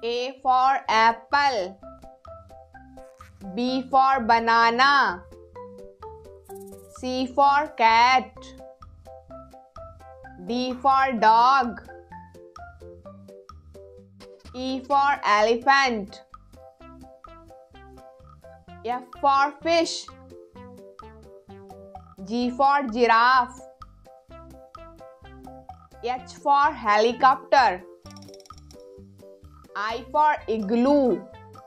A for apple. B for banana. C for cat. D for dog. E for elephant. F for fish. G for giraffe. H for helicopter. I for igloo.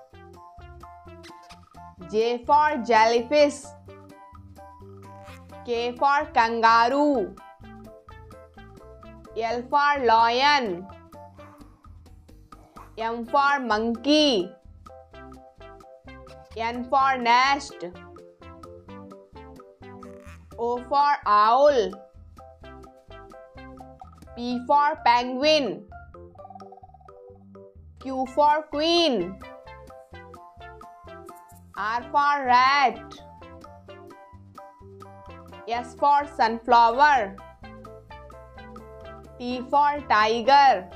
J for jellyfish. K for kangaroo. L for lion. M for monkey. N for nest. O for owl. P for penguin. Q for queen. R for rat. S for sunflower. T for tiger.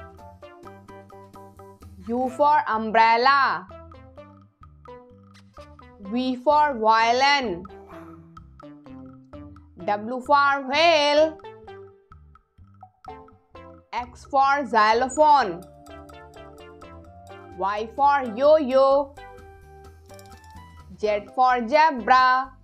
U for umbrella. V for violin. W for whale. X for xylophone. Y for yo-yo. Z for zebra.